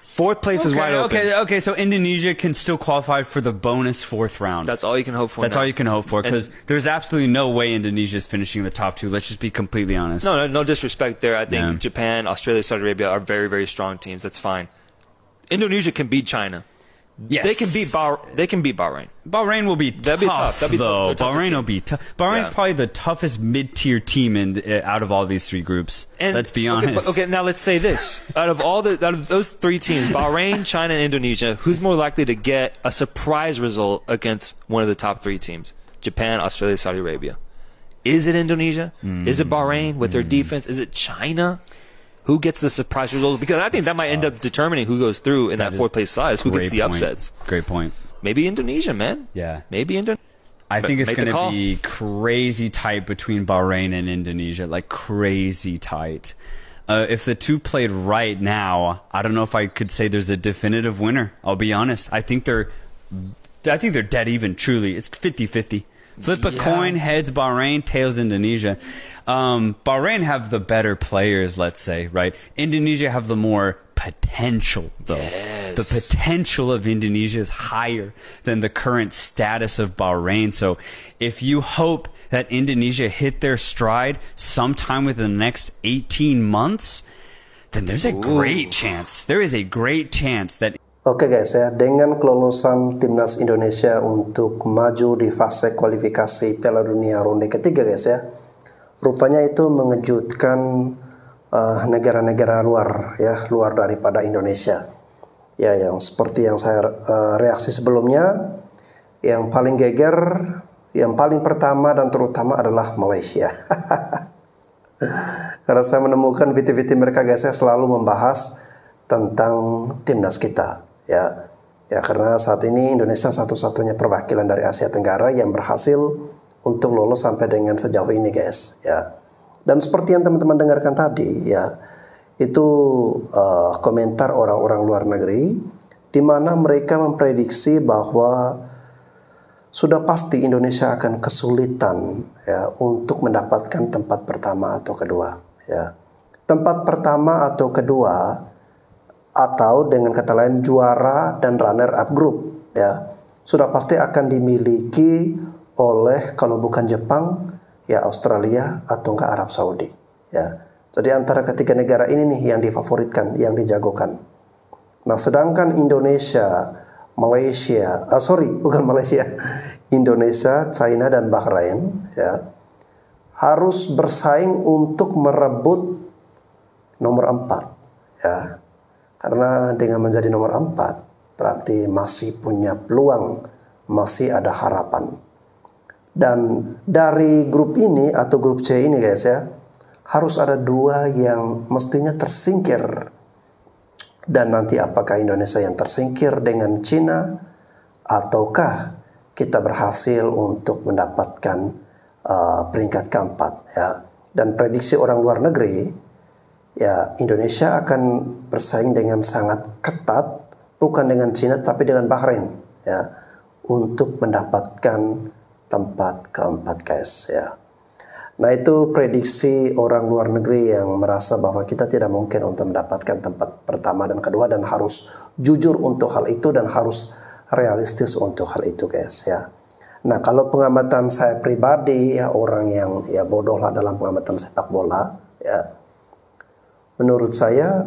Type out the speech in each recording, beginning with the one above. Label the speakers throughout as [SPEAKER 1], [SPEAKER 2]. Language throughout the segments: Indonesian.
[SPEAKER 1] Fourth place is wide open.
[SPEAKER 2] Okay. So Indonesia can still qualify for the bonus fourth round.
[SPEAKER 1] That's all you can hope for.
[SPEAKER 2] That's all you can hope for, because there's absolutely no way Indonesia is finishing the top two. Let's just be completely honest.
[SPEAKER 1] No disrespect there. I think Japan, Australia, Saudi Arabia are very, very strong teams. That's fine. Indonesia can beat China.
[SPEAKER 2] Yes.
[SPEAKER 1] They can beat Bahrain.
[SPEAKER 2] Bahrain will be tough.
[SPEAKER 1] That'd be tough.
[SPEAKER 2] Though. Bahrain will be tough. Bahrain's probably the toughest mid-tier team out of all these three groups. And let's be honest.
[SPEAKER 1] Okay, now let's say this: out of those three teams, Bahrain, China, and Indonesia, who's more likely to get a surprise result against one of the top three teams? Japan, Australia, Saudi Arabia. Is it Indonesia? Is it Bahrain with their defense? Is it China? Who gets the surprise result? Because I think that might end up determining who goes through in that fourth place size. Who gets the upsets?
[SPEAKER 2] Great point.
[SPEAKER 1] Maybe Indonesia, man.
[SPEAKER 2] Yeah.
[SPEAKER 1] Maybe Indonesia.
[SPEAKER 2] I think it's going to be crazy tight between Bahrain and Indonesia. Like crazy tight. If the two played right now, I don't know if I could say there's a definitive winner. I'll be honest. I think they're dead even, truly. It's 50-50. Flip a coin, heads Bahrain, tails Indonesia. Bahrain have the better players, let's say, right? Indonesia have the more potential, though.
[SPEAKER 1] Yes.
[SPEAKER 2] The potential of Indonesia is higher than the current status of Bahrain. So if you hope that Indonesia hit their stride sometime within the next 18 months, then there's a great chance. There is a great chance that...
[SPEAKER 3] Oke guys ya, dengan kelolosan timnas Indonesia untuk maju di fase kualifikasi Piala Dunia ronde ketiga guys ya, rupanya itu mengejutkan negara-negara luar ya, luar daripada Indonesia. Ya, yang seperti yang saya reaksi sebelumnya, yang paling geger, yang paling pertama dan terutama adalah Malaysia. Karena saya menemukan video-video mereka guys ya selalu membahas tentang timnas kita ya. Ya, karena saat ini Indonesia satu-satunya perwakilan dari Asia Tenggara yang berhasil untuk lolos sampai dengan sejauh ini guys ya. Dan seperti yang teman-teman dengarkan tadi ya, itu komentar orang-orang luar negeri di mana mereka memprediksi bahwa sudah pasti Indonesia akan kesulitan ya untuk mendapatkan tempat pertama atau kedua ya. Tempat pertama atau kedua, atau dengan kata lain juara dan runner up group ya, sudah pasti akan dimiliki oleh kalau bukan Jepang ya Australia atau enggak Arab Saudi ya. Jadi antara ketiga negara ini nih yang difavoritkan, yang dijagokan. Nah, sedangkan Indonesia, Malaysia, Indonesia, China dan Bahrain ya harus bersaing untuk merebut nomor 4 ya. Karena dengan menjadi nomor 4 berarti masih punya peluang, masih ada harapan. Dan dari grup ini atau grup C ini guys ya, harus ada dua yang mestinya tersingkir. Dan nanti apakah Indonesia yang tersingkir dengan Cina, ataukah kita berhasil untuk mendapatkan peringkat keempat ya. Dan prediksi orang luar negeri ya, Indonesia akan bersaing dengan sangat ketat, bukan dengan Cina tapi dengan Bahrain ya, untuk mendapatkan tempat keempat guys ya. Nah, itu prediksi orang luar negeri yang merasa bahwa kita tidak mungkin untuk mendapatkan tempat pertama dan kedua, dan harus jujur untuk hal itu dan harus realistis untuk hal itu guys ya. Nah, kalau pengamatan saya pribadi ya, orang yang ya bodoh lah dalam pengamatan sepak bola ya, menurut saya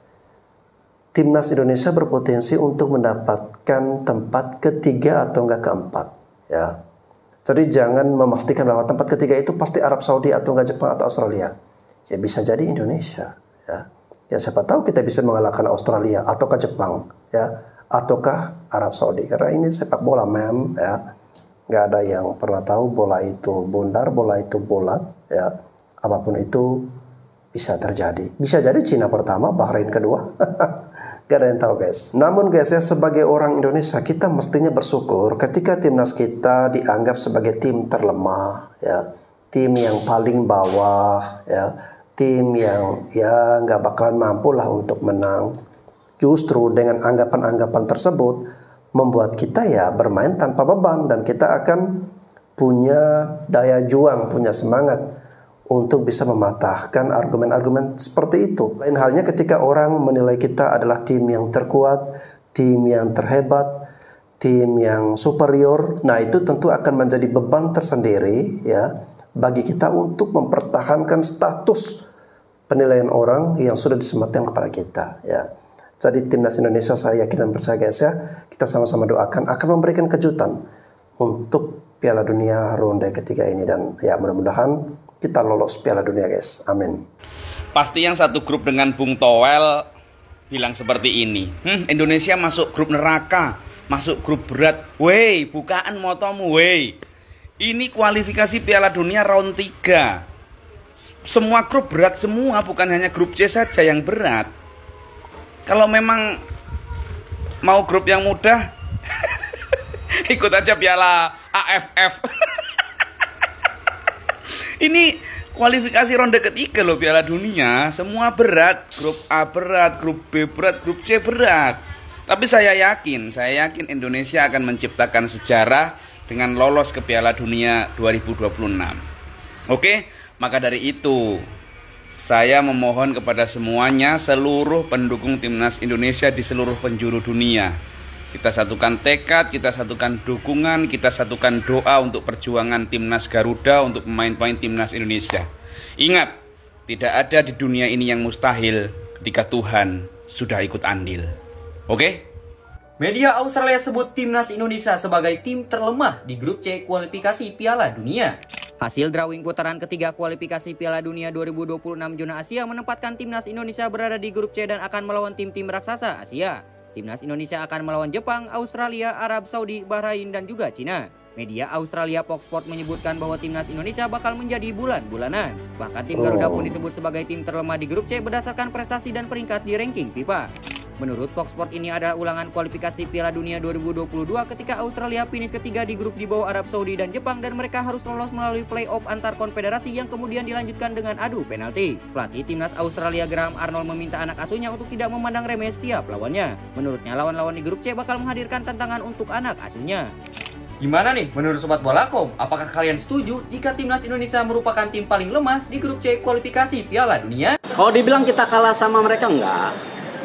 [SPEAKER 3] timnas Indonesia berpotensi untuk mendapatkan tempat ketiga atau enggak keempat ya. Jadi jangan memastikan bahwa tempat ketiga itu pasti Arab Saudi atau enggak Jepang atau Australia. Ya bisa jadi Indonesia ya. Ya siapa tahu kita bisa mengalahkan Australia ataukah Jepang ya, ataukah Arab Saudi. Karena ini sepak bola man ya. Nggak ada yang pernah tahu bola itu bundar, bola itu bulat ya. Apapun itu bisa terjadi. Bisa jadi Cina pertama, Bahrain kedua. Gak ada yang tahu guys. Namun guys ya, sebagai orang Indonesia kita mestinya bersyukur ketika timnas kita dianggap sebagai tim terlemah ya, tim yang paling bawah ya, tim yang ya nggak bakalan mampu lah untuk menang. Justru dengan anggapan-anggapan tersebut membuat kita ya bermain tanpa beban, dan kita akan punya daya juang, punya semangat untuk bisa mematahkan argumen-argumen seperti itu. Lain halnya ketika orang menilai kita adalah tim yang terkuat, tim yang terhebat, tim yang superior. Nah, itu tentu akan menjadi beban tersendiri ya bagi kita untuk mempertahankan status penilaian orang yang sudah disematkan kepada kita ya. Jadi timnas Indonesia, saya yakin dan percaya guys ya, kita sama-sama doakan akan memberikan kejutan untuk Piala Dunia ronde ketiga ini, dan ya mudah-mudahan kita lolos Piala Dunia guys, amin.
[SPEAKER 4] Pasti yang satu grup dengan Bung Towel bilang seperti ini, Indonesia masuk grup neraka, masuk grup berat. Wey, bukaan motomu wey. Ini kualifikasi Piala Dunia round 3. Semua grup berat semua, bukan hanya grup C saja yang berat. Kalau memang mau grup yang mudah, ikut aja Piala AFF. Ini kualifikasi ronde ketiga loh Piala Dunia. Semua berat. Grup A berat, grup B berat, grup C berat. Tapi saya yakin Indonesia akan menciptakan sejarah dengan lolos ke Piala Dunia 2026. Oke, maka dari itu saya memohon kepada semuanya, seluruh pendukung timnas Indonesia di seluruh penjuru dunia. Kita satukan tekad, kita satukan dukungan, kita satukan doa untuk perjuangan timnas Garuda, untuk pemain-pemain timnas Indonesia. Ingat, tidak ada di dunia ini yang mustahil ketika Tuhan sudah ikut andil. Oke?
[SPEAKER 5] Media Australia sebut timnas Indonesia sebagai tim terlemah di grup C kualifikasi Piala Dunia. Hasil drawing putaran ketiga kualifikasi Piala Dunia 2026 zona Asia menempatkan timnas Indonesia berada di grup C dan akan melawan tim-tim raksasa Asia. Timnas Indonesia akan melawan Jepang, Australia, Arab Saudi, Bahrain, dan juga Cina. Media Australia Fox Sport menyebutkan bahwa timnas Indonesia bakal menjadi bulan-bulanan. Bahkan tim Garuda pun disebut sebagai tim terlemah di grup C berdasarkan prestasi dan peringkat di ranking FIFA. Menurut Fox Sport, ini adalah ulangan kualifikasi Piala Dunia 2022 ketika Australia finish ketiga di grup di bawah Arab Saudi dan Jepang, dan mereka harus lolos melalui play-off antar konfederasi yang kemudian dilanjutkan dengan adu penalti. Pelatih timnas Australia Graham Arnold meminta anak asuhnya untuk tidak memandang remeh setiap lawannya. Menurutnya lawan-lawan di grup C bakal menghadirkan tantangan untuk anak asuhnya. Gimana nih menurut Sobat Bolakom? Apakah kalian setuju jika timnas Indonesia merupakan tim paling lemah di grup C kualifikasi Piala Dunia?
[SPEAKER 6] Kalau dibilang kita kalah sama mereka, enggak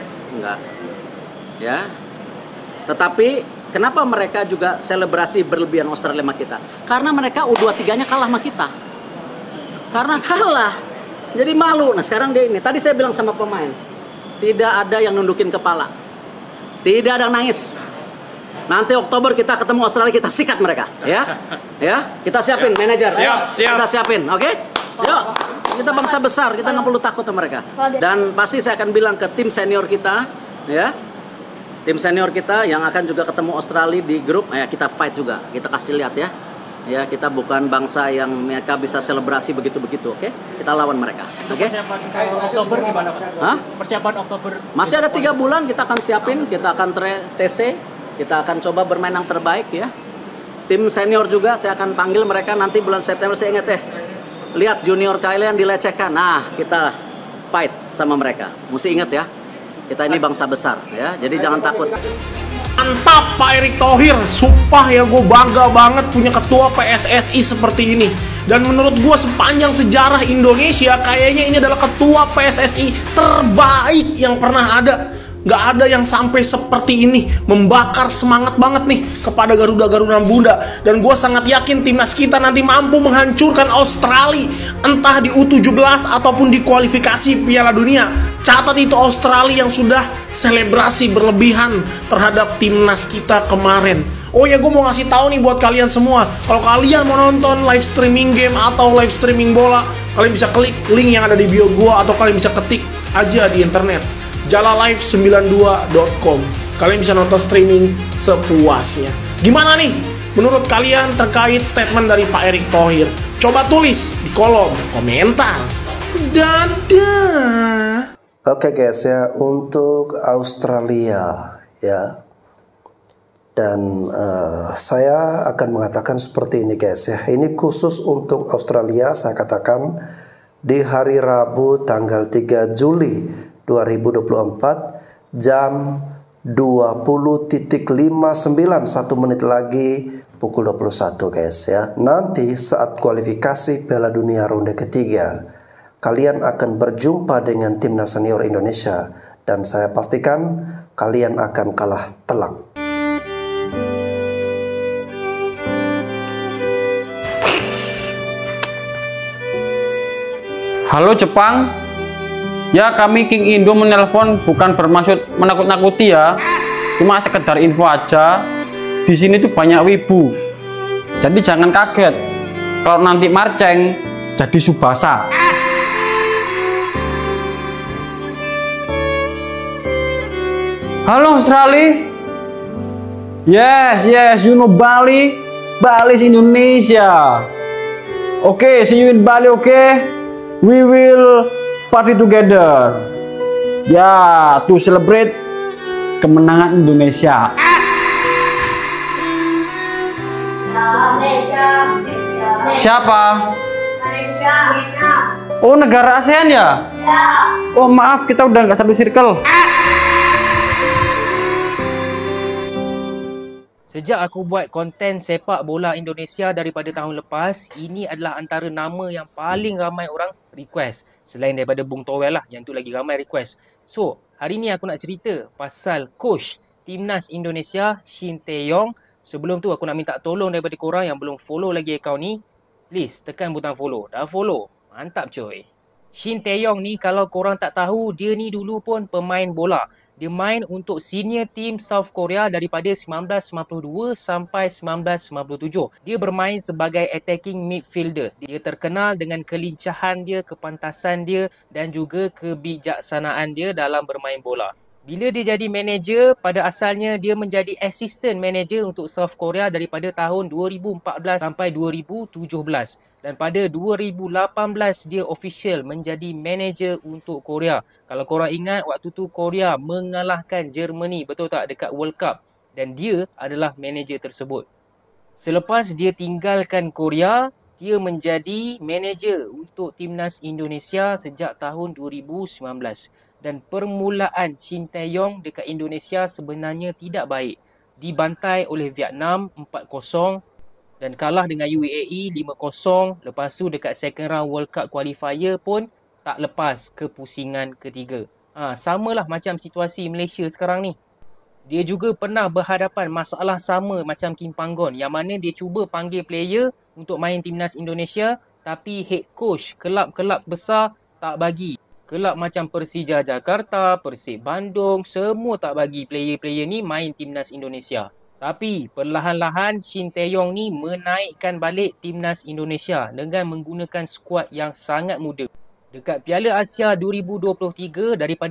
[SPEAKER 6] ya, tetapi kenapa mereka juga selebrasi berlebihan Australia sama kita? Karena mereka U23 nya kalah sama kita, karena kalah jadi malu. Nah sekarang dia ini, tadi saya bilang sama pemain, tidak ada yang nundukin kepala, tidak ada yang nangis. Nanti Oktober kita ketemu Australia, kita sikat mereka ya, kita siapin manajer, kita siapin, oke? Yuk, kita bangsa besar, kita nggak perlu takut sama mereka. Dan pasti saya akan bilang ke tim senior kita, ya, tim senior kita yang akan juga ketemu Australia di grup, kita fight juga, kita kasih lihat ya, kita bukan bangsa yang mereka bisa selebrasi begitu-begitu, oke? Kita lawan mereka, oke?
[SPEAKER 7] Persiapan Oktober gimana Pak?
[SPEAKER 6] Hah?
[SPEAKER 7] Persiapan Oktober.
[SPEAKER 6] Masih ada 3 bulan, kita akan siapin, kita akan TC, kita akan coba bermain yang terbaik ya. Tim senior juga saya akan panggil mereka nanti bulan September, saya ingat lihat junior kalian dilecehkan, nah kita fight sama mereka. Mesti ingat ya, kita ini bangsa besar ya, jadi jangan takut.
[SPEAKER 7] Mantap Pak Erick Thohir, sumpah ya, gue bangga banget punya ketua PSSI seperti ini. Dan menurut gue sepanjang sejarah Indonesia, kayaknya ini adalah ketua PSSI terbaik yang pernah ada. Gak ada yang sampai seperti ini, membakar semangat banget nih kepada Garuda Muda. Dan gue sangat yakin timnas kita nanti mampu menghancurkan Australia, entah di U17 ataupun di kualifikasi Piala Dunia. Catat itu Australia yang sudah selebrasi berlebihan terhadap timnas kita kemarin. Oh ya, gue mau ngasih tahu nih buat kalian semua, kalau kalian mau nonton live streaming game atau live streaming bola, kalian bisa klik link yang ada di bio gue, atau kalian bisa ketik aja di internet jalalive92.com. Kalian bisa nonton streaming sepuasnya. Gimana nih menurut kalian terkait statement dari Pak Erick Thohir? Coba tulis di kolom komentar. Dadah.
[SPEAKER 3] Oke guys ya, untuk Australia ya. Dan saya akan mengatakan seperti ini guys ya. Ini khusus untuk Australia, saya katakan di hari Rabu tanggal 3 Juli 2024 jam 20.59, 1 menit lagi pukul 21 guys ya. Nanti saat kualifikasi Piala Dunia ronde ketiga, kalian akan berjumpa dengan timnas senior Indonesia dan saya pastikan kalian akan kalah telak.
[SPEAKER 8] Halo Jepang, ya kami King Indo menelpon bukan bermaksud menakut-nakuti ya, cuma sekedar info aja. Di sini tuh banyak wibu, jadi jangan kaget kalau nanti Marceng jadi Subasa. Halo Australia, yes, you know Bali is Indonesia. Okay, see you in Bali, okay? We will party together. Ya, to celebrate kemenangan Indonesia. Siapa? Oh, negara ASEAN ya? Oh, maaf, kita udah nggak satu circle.
[SPEAKER 5] Sejak aku buat konten sepak bola Indonesia daripada tahun lepas, ini adalah antara nama yang paling ramai orang request. Selain daripada Bung Towel lah, yang tu lagi ramai request. So, hari ni aku nak cerita pasal coach Timnas Indonesia, Shin Tae-yong. Sebelum tu aku nak minta tolong daripada korang yang belum follow lagi akaun ni. Please, tekan butang follow. Dah follow? Mantap coy. Shin Tae-yong ni kalau korang tak tahu, dia ni dulu pun pemain bola. Dia main untuk senior team South Korea daripada 1992 sampai 1997. Dia bermain sebagai attacking midfielder. Dia terkenal dengan kelincahan dia, kepantasan dia dan juga kebijaksanaan dia dalam bermain bola. Bila dia jadi manager, pada asalnya dia menjadi assistant manager untuk South Korea daripada tahun 2014 sampai 2017. Dan pada 2018 dia official menjadi manager untuk Korea. Kalau korang ingat, waktu tu Korea mengalahkan Germany, betul tak, dekat World Cup. Dan dia adalah manager tersebut. Selepas dia tinggalkan Korea, dia menjadi manager untuk Timnas Indonesia sejak tahun 2019. Dan permulaan Shin Tae-yong dekat Indonesia sebenarnya tidak baik. Dibantai oleh Vietnam 4-0 dan kalah dengan UAE 5-0. Lepas tu dekat second round World Cup qualifier pun tak lepas ke pusingan ketiga. Samalah macam situasi Malaysia sekarang ni. Dia juga pernah berhadapan masalah sama macam Kim Panggon, yang mana dia cuba panggil player untuk main Timnas Indonesia tapi head coach kelab-kelab besar tak bagi. Kelab macam Persija Jakarta, Persib Bandung, semua tak bagi player-player ni main Timnas Indonesia. Tapi perlahan-lahan Shin Tae-yong ni menaikkan balik Timnas Indonesia dengan menggunakan skuad yang sangat muda. Dekat Piala Asia 2023, daripada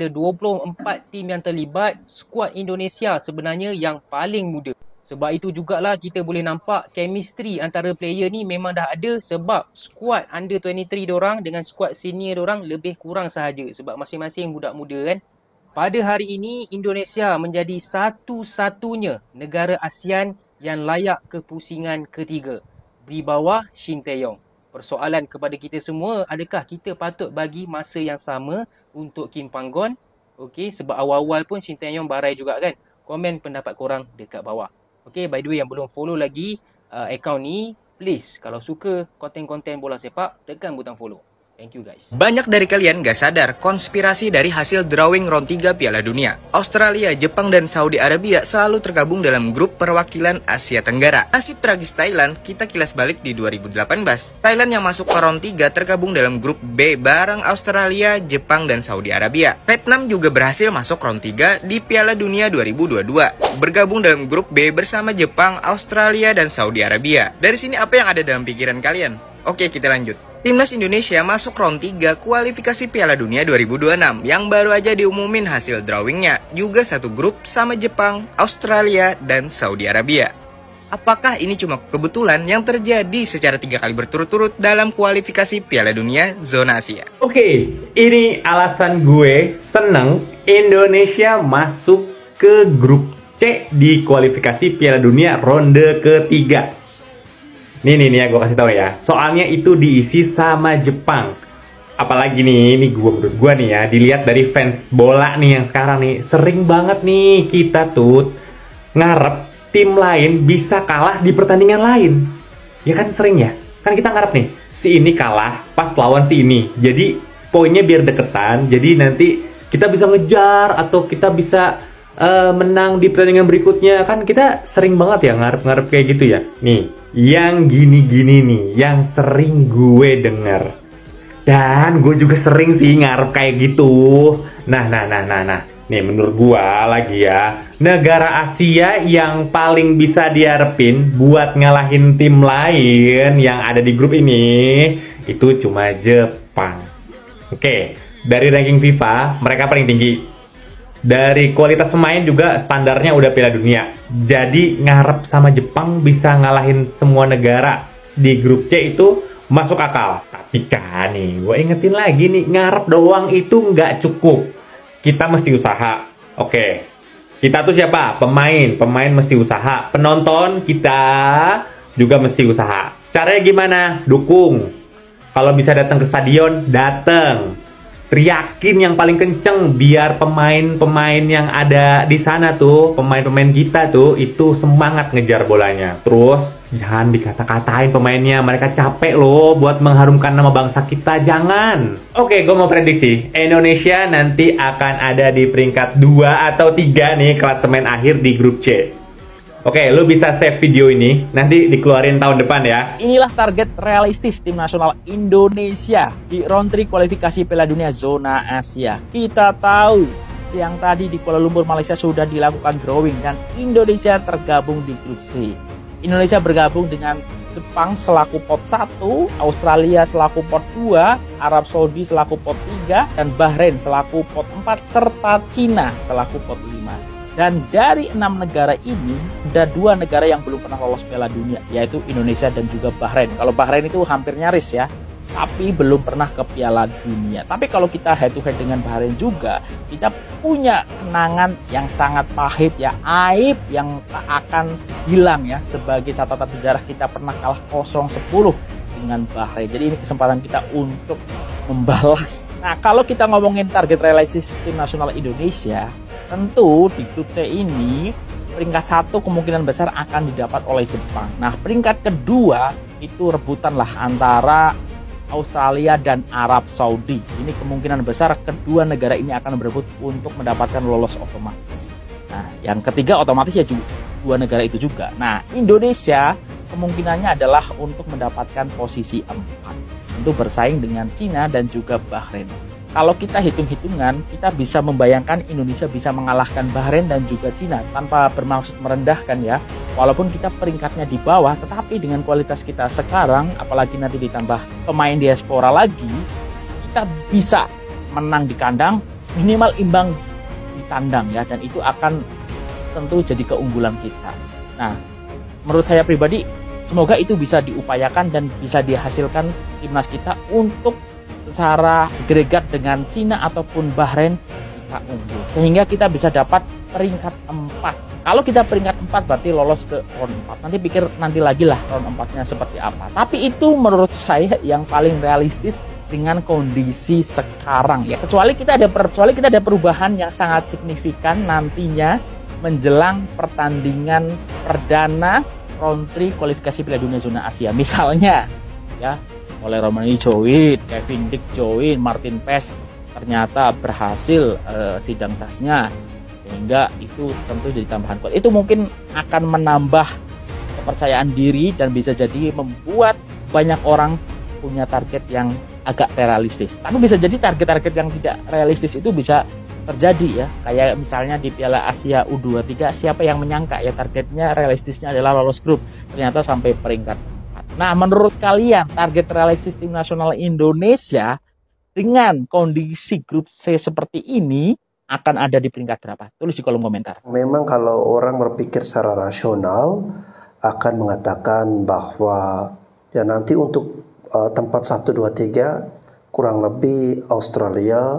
[SPEAKER 5] 24 tim yang terlibat, skuad Indonesia sebenarnya yang paling muda. Sebab itu jugalah kita boleh nampak chemistry antara player ni memang dah ada, sebab skuad under 23 diorang dengan skuad senior diorang lebih kurang sahaja sebab masing-masing budak muda kan. Pada hari ini Indonesia menjadi satu-satunya negara ASEAN yang layak ke pusingan ketiga di bawah Shin Tae-yong. Persoalan kepada kita semua, adakah kita patut bagi masa yang sama untuk Kim Panggon? Okey, sebab awal-awal pun Shin Tae-yong barai juga kan. Komen pendapat korang dekat bawah. Okay, by the way yang belum follow lagi akaun ni, please kalau suka konten-konten bola sepak, tekan butang follow. Thank you guys.
[SPEAKER 9] Banyak dari kalian gak sadar konspirasi dari hasil drawing round 3 Piala Dunia. Australia, Jepang, dan Saudi Arabia selalu tergabung dalam grup perwakilan Asia Tenggara. Nasib tragis Thailand kita kilas balik di 2018. Thailand yang masuk ke round 3 tergabung dalam grup B bareng Australia, Jepang, dan Saudi Arabia. Vietnam juga berhasil masuk round 3 di Piala Dunia 2022. Bergabung dalam grup B bersama Jepang, Australia, dan Saudi Arabia. Dari sini apa yang ada dalam pikiran kalian? Oke, kita lanjut. Timnas Indonesia masuk round 3 kualifikasi Piala Dunia 2026 yang baru aja diumumin hasil drawingnya. Juga satu grup sama Jepang, Australia, dan Saudi Arabia. Apakah ini cuma kebetulan yang terjadi secara 3 kali berturut-turut dalam kualifikasi Piala Dunia zona Asia?
[SPEAKER 7] Oke, ini alasan gue seneng Indonesia masuk ke grup C di kualifikasi Piala Dunia ronde ketiga. Nih ya, gue kasih tahu ya. Soalnya itu diisi sama Jepang. Apalagi nih, ini menurut gue nih ya, dilihat dari fans bola nih yang sekarang nih, sering banget nih kita tuh ngarep
[SPEAKER 10] tim lain bisa kalah di pertandingan lain. Ya kan sering ya. Kan kita ngarep nih, si ini kalah pas lawan si ini. Jadi poinnya biar deketan. Jadi nanti kita bisa ngejar atau kita bisa menang di pertandingan berikutnya. Kan kita sering banget ya ngarep-ngarep kayak gitu ya. Nih, yang gini-gini nih, yang sering gue denger. Dan gue juga sering sih ngarep kayak gitu. Nah. Nih menurut gua lagi ya, negara Asia yang paling bisa diharapin buat ngalahin tim lain yang ada di grup ini itu cuma Jepang. Oke, dari ranking FIFA mereka paling tinggi. Dari kualitas pemain juga standarnya udah Piala Dunia. Jadi ngarep sama Jepang bisa ngalahin semua negara di grup C itu masuk akal. Tapi kan nih, gue ingetin lagi nih, ngarep doang itu nggak cukup. Kita mesti usaha. Oke. Kita tuh siapa? Pemain mesti usaha. Penonton kita juga mesti usaha. Caranya gimana? Dukung. Kalau bisa datang ke stadion, datang. Teriakin yang paling kenceng biar pemain-pemain yang ada di sana tuh, pemain-pemain kita tuh itu semangat ngejar bolanya. Terus jangan dikata-katain pemainnya, mereka capek loh buat mengharumkan nama bangsa kita, jangan. Oke, gue mau prediksi Indonesia nanti akan ada di peringkat 2 atau 3 nih klasemen akhir di grup C. Oke, lu bisa save video ini, nanti dikeluarin tahun depan ya.
[SPEAKER 11] Inilah target realistis tim nasional Indonesia di round 3 kualifikasi Piala Dunia zona Asia. Kita tahu siang tadi di Kuala Lumpur, Malaysia sudah dilakukan drawing dan Indonesia tergabung di grup C. Indonesia bergabung dengan Jepang selaku pot 1, Australia selaku pot 2, Arab Saudi selaku pot 3, dan Bahrain selaku pot 4, serta Cina selaku pot 5. Dan dari 6 negara ini, ada 2 negara yang belum pernah lolos Piala Dunia, yaitu Indonesia dan juga Bahrain. Kalau Bahrain itu hampir nyaris ya, tapi belum pernah ke Piala Dunia. Tapi kalau kita head to head dengan Bahrain juga, kita punya kenangan yang sangat pahit ya, aib yang tak akan hilang ya, sebagai catatan sejarah kita pernah kalah 0-10 dengan Bahrain. Jadi ini kesempatan kita untuk membalas. Nah, kalau kita ngomongin target realistis tim nasional Indonesia, tentu di grup C ini peringkat 1 kemungkinan besar akan didapat oleh Jepang. Nah, peringkat kedua itu rebutan lah antara Australia dan Arab Saudi. Ini kemungkinan besar kedua negara ini akan berebut untuk mendapatkan lolos otomatis. Nah, yang ketiga otomatis ya juga 2 negara itu juga. Nah, Indonesia kemungkinannya adalah untuk mendapatkan posisi 4. Tentu bersaing dengan Cina dan juga Bahrain. Kalau kita hitung-hitungan, kita bisa membayangkan Indonesia bisa mengalahkan Bahrain dan juga Cina tanpa bermaksud merendahkan ya. Walaupun kita peringkatnya di bawah, tetapi dengan kualitas kita sekarang, apalagi nanti ditambah pemain diaspora lagi, kita bisa menang di kandang, minimal imbang di tandang ya. Dan itu akan tentu jadi keunggulan kita. Nah, menurut saya pribadi, semoga itu bisa diupayakan dan bisa dihasilkan timnas kita untuk secara agregat dengan Cina ataupun Bahrain kita unggul. Sehingga kita bisa dapat peringkat 4. Kalau kita peringkat 4 berarti lolos ke round 4. Nanti pikir nanti lagi lah round 4-nya seperti apa. Tapi itu menurut saya yang paling realistis dengan kondisi sekarang ya. Kecuali kita ada perubahan yang sangat signifikan nantinya menjelang pertandingan perdana round 3 kualifikasi Piala Dunia zona Asia. Misalnya ya, oleh Romani join, Kevin Dix join, Martin Pes ternyata berhasil sidang casnya, sehingga itu tentu jadi tambahan kuat. Itu mungkin akan menambah kepercayaan diri dan bisa jadi membuat banyak orang punya target yang agak realistis. Tapi bisa jadi target-target yang tidak realistis itu bisa terjadi ya. Kayak misalnya di Piala Asia U23, siapa yang menyangka ya targetnya realistisnya adalah lolos grup, ternyata sampai peringkat 4. Nah, menurut kalian target realistis tim nasional Indonesia dengan kondisi grup C seperti ini akan ada di peringkat berapa? Tulis di kolom komentar.
[SPEAKER 3] Memang kalau orang berpikir secara rasional akan mengatakan bahwa ya nanti untuk tempat 1, 2, 3 kurang lebih Australia,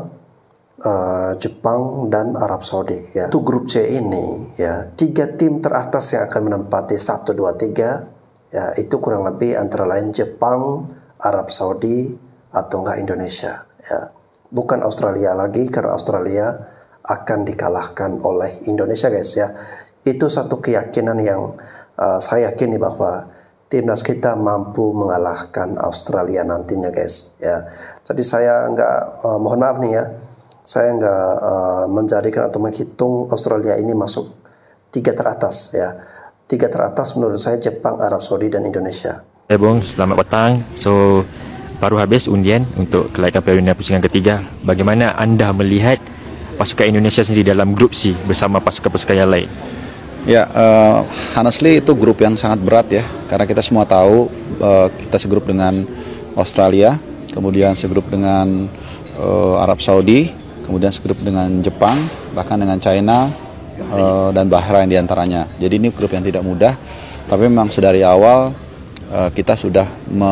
[SPEAKER 3] Jepang dan Arab Saudi ya. Untuk grup C ini ya 3 tim teratas yang akan menempati 1, 2, 3 ya, itu kurang lebih antara lain Jepang, Arab Saudi atau enggak Indonesia ya. Bukan Australia lagi, karena Australia akan dikalahkan oleh Indonesia guys ya. Itu satu keyakinan yang saya yakini bahwa timnas kita mampu mengalahkan Australia nantinya, guys. Ya, jadi saya mohon maaf nih ya, saya nggak menjadikan atau menghitung Australia ini masuk 3 teratas ya. 3 teratas menurut saya Jepang, Arab Saudi dan Indonesia.
[SPEAKER 12] Bung, selamat petang. So baru habis undian untuk kelaikan Piala Dunia pusingan ketiga. Bagaimana anda melihat pasukan Indonesia sendiri dalam grup C bersama pasukan-pasukan yang lain?
[SPEAKER 13] Ya, honestly itu grup yang sangat berat ya, karena kita semua tahu kita segrup dengan Australia, kemudian segrup dengan Arab Saudi, kemudian segrup dengan Jepang, bahkan dengan China dan Bahrain diantaranya. Jadi ini grup yang tidak mudah, tapi memang sedari awal kita sudah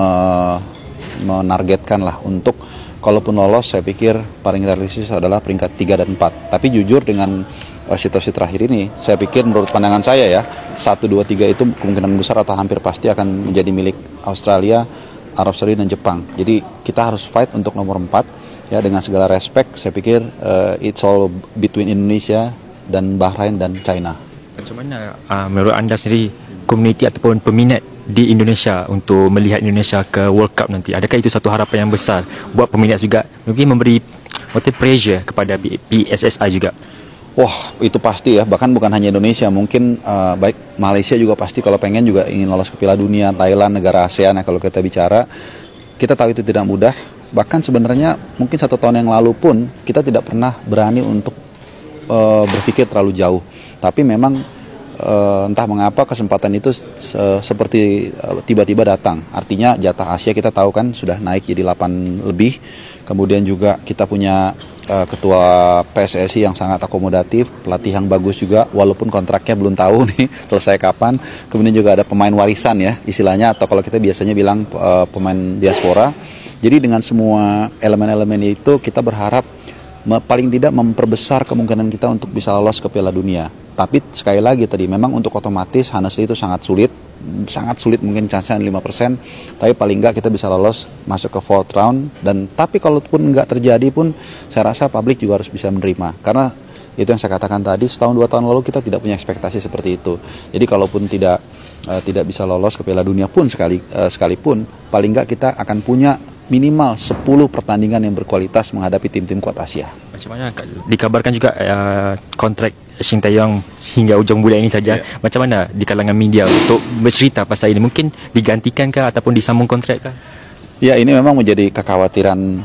[SPEAKER 13] menargetkan lah untuk kalaupun lolos, saya pikir paling realistis adalah peringkat 3 dan 4. Tapi jujur dengan situasi terakhir ini, saya pikir menurut pandangan saya ya, 1, 2, 3 itu kemungkinan besar atau hampir pasti akan menjadi milik Australia, Arab Saudi dan Jepang. Jadi kita harus fight untuk nomor 4 ya, dengan segala respect. Saya pikir it's all between Indonesia dan Bahrain dan China.
[SPEAKER 12] Macam mana menurut anda sendiri komuniti ataupun peminat di Indonesia untuk melihat Indonesia ke World Cup nanti? Adakah itu satu harapan yang besar buat peminat juga, mungkin memberi pressure kepada PSSI juga?
[SPEAKER 13] Wah, itu pasti ya, bahkan bukan hanya Indonesia, mungkin baik Malaysia juga pasti kalau pengen juga ingin lolos ke Piala Dunia, Thailand, negara ASEAN ya, kalau kita bicara. Kita tahu itu tidak mudah, bahkan sebenarnya mungkin 1 tahun yang lalu pun kita tidak pernah berani untuk berpikir terlalu jauh. Tapi memang entah mengapa kesempatan itu seperti tiba-tiba datang. Artinya jatah Asia kita tahu kan sudah naik jadi 8 lebih, kemudian juga kita punya ketua PSSI yang sangat akomodatif, pelatih yang bagus juga, walaupun kontraknya belum tahu nih selesai kapan. Kemudian juga ada pemain warisan ya istilahnya, atau kalau kita biasanya bilang pemain diaspora. Jadi dengan semua elemen-elemen itu kita berharap paling tidak memperbesar kemungkinan kita untuk bisa lolos ke Piala Dunia. Tapi sekali lagi tadi memang untuk otomatis honestly itu sangat sulit mungkin chance-nya 5%, tapi paling enggak kita bisa lolos masuk ke 4th round. Dan tapi kalaupun enggak terjadi pun saya rasa publik juga harus bisa menerima, karena itu yang saya katakan tadi, setahun 2 tahun lalu kita tidak punya ekspektasi seperti itu. Jadi kalaupun tidak bisa lolos ke Piala Dunia pun sekalipun paling enggak kita akan punya minimal 10 pertandingan yang berkualitas menghadapi tim-tim kuat Asia. Macam
[SPEAKER 12] mana dikabarkan juga kontrak Shin Tae-yong hingga ujung bulan ini saja. Macam mana di kalangan media untuk bercerita pasal ini? Mungkin digantikan kah ataupun disambung kontrak kah?
[SPEAKER 13] Ya, ini memang menjadi kekhawatiran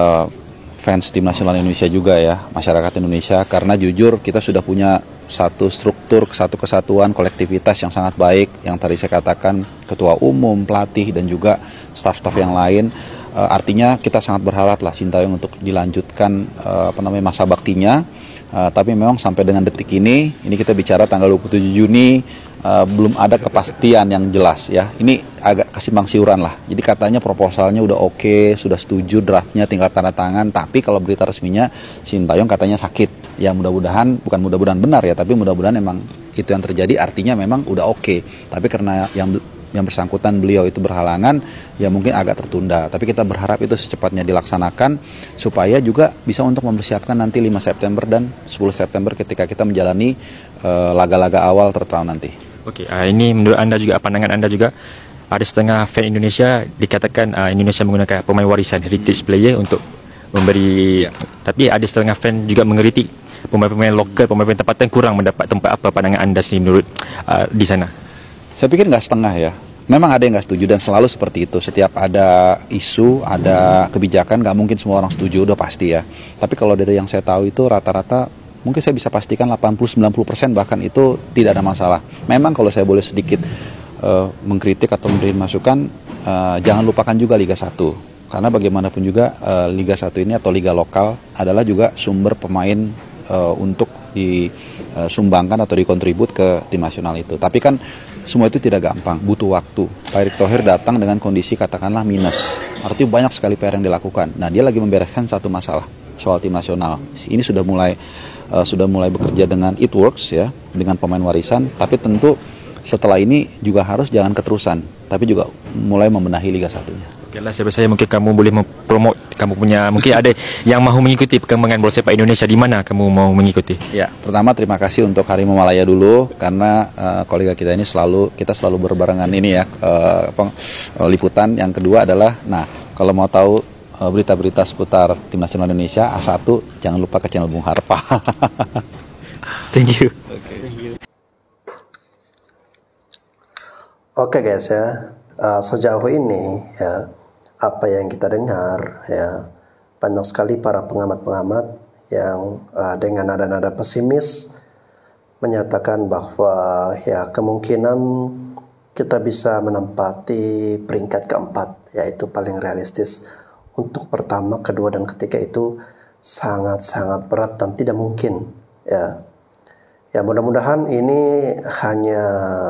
[SPEAKER 13] fans tim nasional Indonesia juga ya, masyarakat Indonesia, karena jujur kita sudah punya satu struktur, satu kesatuan, kolektivitas yang sangat baik, yang tadi saya katakan ketua umum, pelatih dan juga staf-staf yang lain. Artinya kita sangat berharap lah Shin Tae-yong untuk dilanjutkan masa baktinya. Tapi memang sampai dengan detik ini kita bicara tanggal 27 Juni, belum ada kepastian yang jelas ya. Ini agak kesimpang siuran lah. Jadi katanya proposalnya udah oke, sudah setuju draftnya, tinggal tanda tangan. Tapi kalau berita resminya Shin Tae-yong katanya sakit. Ya mudah-mudahan, bukan mudah-mudahan benar ya, tapi mudah-mudahan memang itu yang terjadi. Artinya memang udah oke. Tapi karena yang bersangkutan beliau itu berhalangan, ya mungkin agak tertunda. Tapi kita berharap itu secepatnya dilaksanakan supaya juga bisa untuk mempersiapkan nanti 5 September dan 10 September ketika kita menjalani laga-laga awal third round nanti.
[SPEAKER 12] Oke, ini menurut anda juga, pandangan anda juga, ada setengah fan Indonesia dikatakan Indonesia menggunakan pemain warisan, heritage player untuk memberi, tapi ada setengah fan juga mengkritik pemain-pemain lokal, pemain-pemain tempatan kurang mendapat tempat. Apa pandangan anda sendiri menurut di sana?
[SPEAKER 13] Saya pikir nggak setengah ya. Memang ada yang nggak setuju dan selalu seperti itu. Setiap ada isu, ada kebijakan, nggak mungkin semua orang setuju, udah pasti ya. Tapi kalau dari yang saya tahu itu rata-rata, mungkin saya bisa pastikan 80-90% bahkan itu tidak ada masalah. Memang kalau saya boleh sedikit mengkritik atau memberi masukan, jangan lupakan juga Liga 1. Karena bagaimanapun juga Liga 1 ini atau Liga lokal adalah juga sumber pemain untuk disumbangkan atau dikontribut ke tim nasional itu. Tapi kan semua itu tidak gampang, butuh waktu. Pak Erick Thohir datang dengan kondisi katakanlah minus. Artinya banyak sekali PR yang dilakukan. Nah, dia lagi membereskan satu masalah soal tim nasional. Ini sudah mulai bekerja dengan It Works ya, dengan pemain warisan. Tapi tentu setelah ini juga harus jangan keterusan, tapi juga mulai membenahi Liga 1-nya.
[SPEAKER 12] Okeylah, saya mungkin kamu boleh mempromot kamu punya, mungkin ada yang mahu mengikuti perkembangan bola sepak Indonesia, di mana kamu mau mengikuti?
[SPEAKER 13] Ya, pertama terima kasih untuk Harimau Malaya dulu, karena kolega kita ini kita selalu berbarengan ini ya, liputan. Yang kedua adalah, nah kalau mau tahu berita-berita seputar Tim Nasional Indonesia A1, jangan lupa ke channel Bung Harpa.
[SPEAKER 12] Thank you.
[SPEAKER 3] Oke guys ya, sejauh ini ya apa yang kita dengar ya, banyak sekali para pengamat-pengamat yang dengan nada-nada pesimis menyatakan bahwa ya kemungkinan kita bisa menempati peringkat keempat, yaitu paling realistis. Untuk pertama, kedua, dan ketiga itu sangat-sangat berat dan tidak mungkin ya. Ya mudah-mudahan ini hanya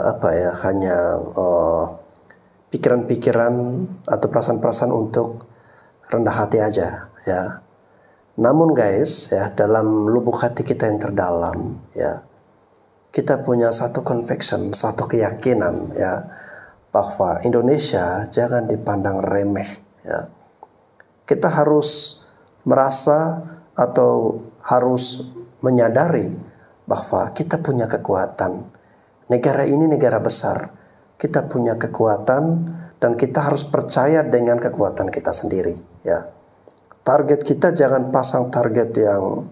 [SPEAKER 3] pikiran-pikiran atau perasaan-perasaan untuk rendah hati aja ya. Namun guys ya, dalam lubuk hati kita yang terdalam ya, kita punya satu conviction, satu keyakinan ya, bahwa Indonesia jangan dipandang remeh ya. Kita harus merasa atau harus menyadari bahwa kita punya kekuatan. Negara ini negara besar. Kita punya kekuatan dan kita harus percaya dengan kekuatan kita sendiri ya. Target kita jangan pasang target yang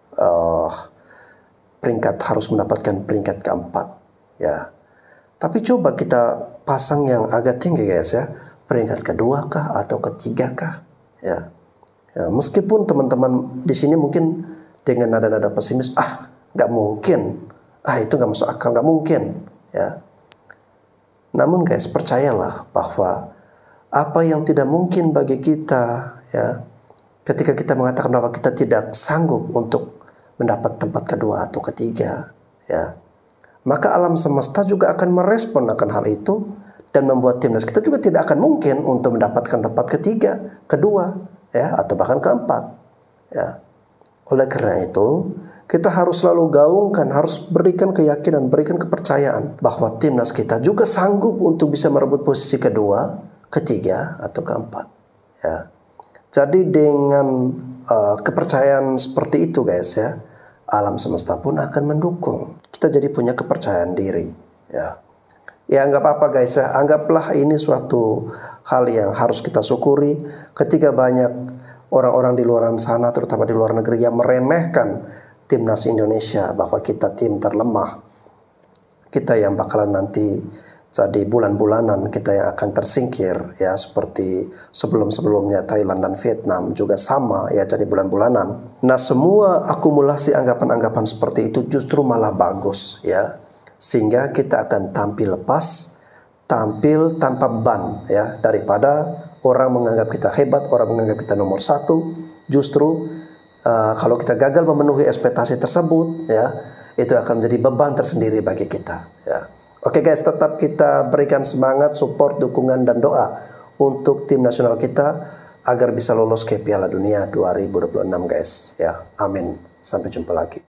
[SPEAKER 3] peringkat harus mendapatkan peringkat keempat ya. Tapi coba kita pasang yang agak tinggi guys ya. Peringkat kedua kah atau ketiga kah ya. Ya, meskipun teman-teman di sini mungkin dengan nada-nada pesimis, nggak mungkin, itu nggak masuk akal, nggak mungkin ya. Namun guys, percayalah bahwa apa yang tidak mungkin bagi kita ya, ketika kita mengatakan bahwa kita tidak sanggup untuk mendapat tempat kedua atau ketiga ya, maka alam semesta juga akan merespon akan hal itu dan membuat timnas kita juga tidak akan mungkin untuk mendapatkan tempat ketiga, kedua ya, atau bahkan keempat ya. Oleh karena itu, kita harus selalu gaungkan, harus berikan keyakinan, berikan kepercayaan bahwa timnas kita juga sanggup untuk bisa merebut posisi kedua, ketiga, atau keempat ya. Jadi dengan kepercayaan seperti itu guys ya, alam semesta pun akan mendukung. Kita jadi punya kepercayaan diri ya. Ya nggak apa-apa guys ya, anggaplah ini suatu hal yang harus kita syukuri ketika banyak orang-orang di luar sana, terutama di luar negeri, yang meremehkan timnas Indonesia bahwa kita tim terlemah, kita yang bakalan nanti jadi bulan-bulanan, kita yang akan tersingkir ya, seperti sebelum-sebelumnya Thailand dan Vietnam juga sama ya, jadi bulan-bulanan. Nah, semua akumulasi anggapan-anggapan seperti itu justru malah bagus ya, sehingga kita akan tampil lepas, tampil tanpa beban ya, daripada orang menganggap kita hebat, orang menganggap kita nomor satu. Justru kalau kita gagal memenuhi ekspektasi tersebut ya, itu akan menjadi beban tersendiri bagi kita ya. Oke guys, tetap kita berikan semangat, support, dukungan, dan doa untuk tim nasional kita agar bisa lolos ke Piala Dunia 2026 guys ya. Amin. Sampai jumpa lagi.